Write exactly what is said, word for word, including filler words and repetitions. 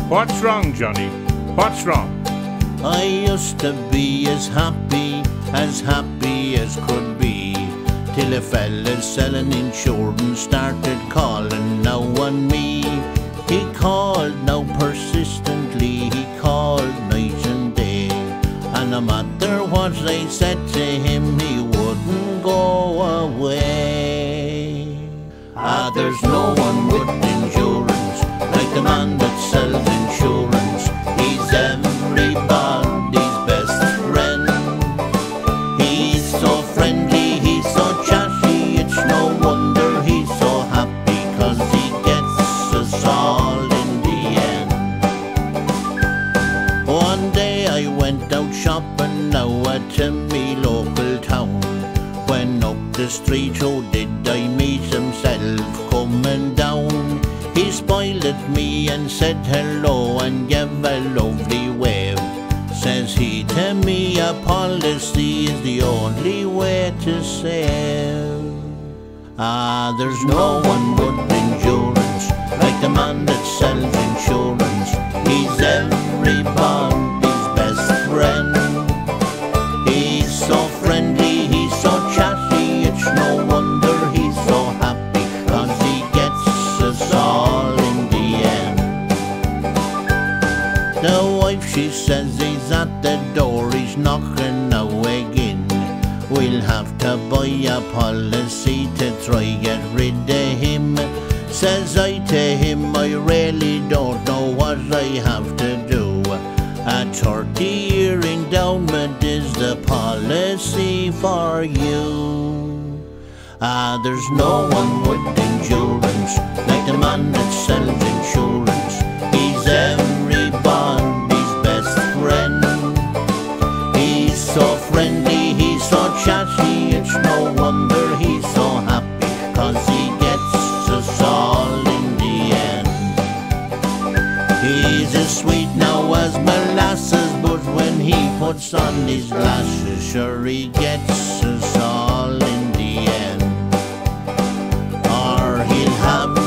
What's wrong, Johnny? What's wrong? I used to be as happy, as happy as could be, till a fella selling insurance started calling now on me. He called now persistently, he called night and day, and no matter what I said to him, he wouldn't go away. Ah, there's no one with insurance like the man that sells insurance. He's everybody's best friend. He's so friendly, he's so chatty, it's no wonder he's so happy, 'cause he gets us all in the end. One day I went out shopping now at me local town, when up the street, oh, did I meet himself coming down. He smiled at me and said hello and gave a lovely wave. Says he to me, a policy is the only way to save. Ah, there's no one with insurance like the man that sells insurance. He's everybody's best friend. He's so friendly, he's so chatty, it's no wonder he's so happy, 'cause he gets us all in the end. The wife, she says he's at the door, he's knocking now again. We'll have to buy a policy to try get rid of him. Says I to him, I really don't know what I have to do. A thirty year endowment is the policy for you. Ah, there's no one with insurance like the man that sells insurance. He's everybody's best friend. He's so friendly, he's so chatty, it's no wonder he's so happy, 'cause he gets us all in the end. He's as sweet now as molasses, but when he puts on his glasses, sure he gets us all in the end. Or he'll have